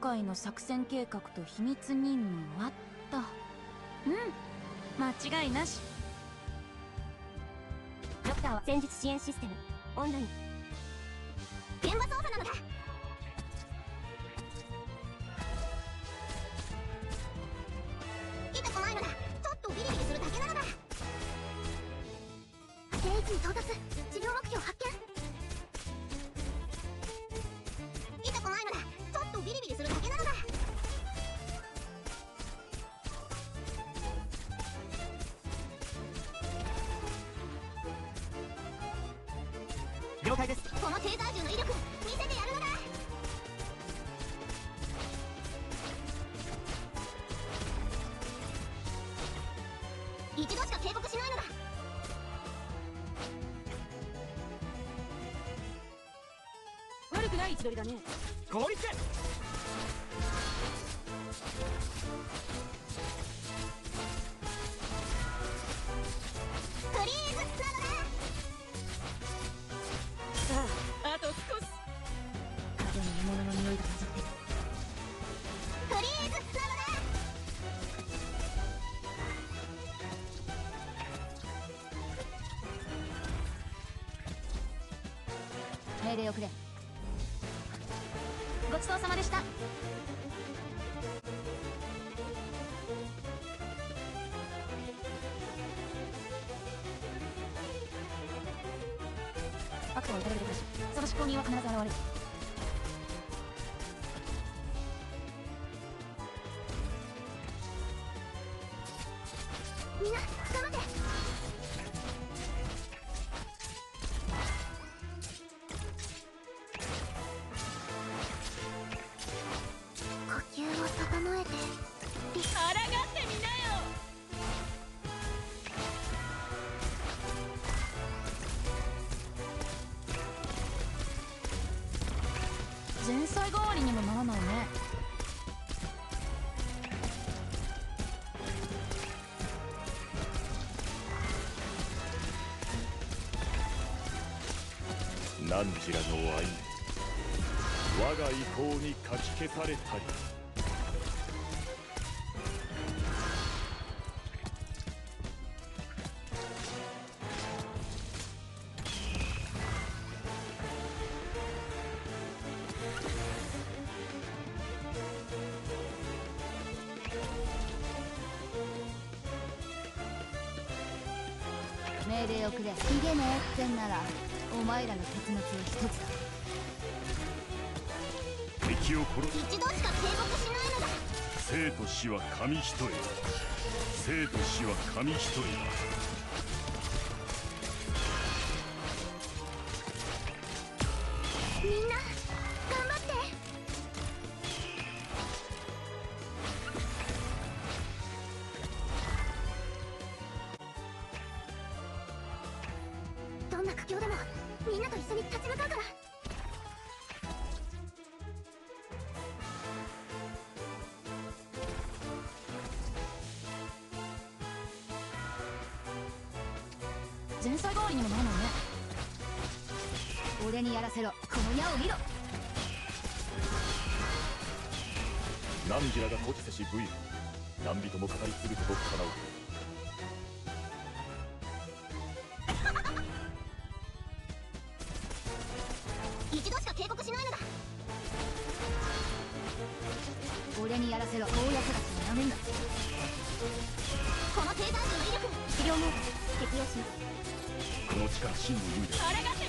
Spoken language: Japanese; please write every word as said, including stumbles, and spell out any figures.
回の作戦計画と秘密任務はと。うん間違いなし。 ドクターは戦術支援システムオンライン現場操作なのだ。痛くないのだ。ちょっとビリビリするだけなのだ。定位置に到達。治療目標発見。痛くないのだ。ちょっとビリビリするだけなのだ。 了解です。 このテーザー銃の威力見せてやるのだ。一度しか警告しないのだ。 悪くない位置取りだね。 効率。 フリーズなのだ。 さああと少し。風に獲物の匂いが混じってる。 フリーズなのだ。 命令をくれ。ごちそうさまでした。アクトをいただけてくだし、その執行人は必ず現れる。 みんな頑張って。呼吸を整えて。 抗ってみなよ。前菜代わりにもならないね。 汝らの愛我が意向にかき消されたり。 命令をくれ。逃げねえってんならお前らの結末は一つだ。 敵を殺す。 一度しか警告しないのだ。 生と死は紙一重。生と死は紙一重だ。 みんな頑張って。どんな苦境でもみんなと一緒に立ち向かうから。 前菜代わりにもならないね。俺にやらせろ。この矢を見ろ。 汝らがこちせし武勇、何人も語り継ぐことかなう。 一度しか警告しないのだ。 俺にやらせろ。大役立ちはやめんな。 このテーザー銃の威力治療モード適用します。 この力真の意味で抗って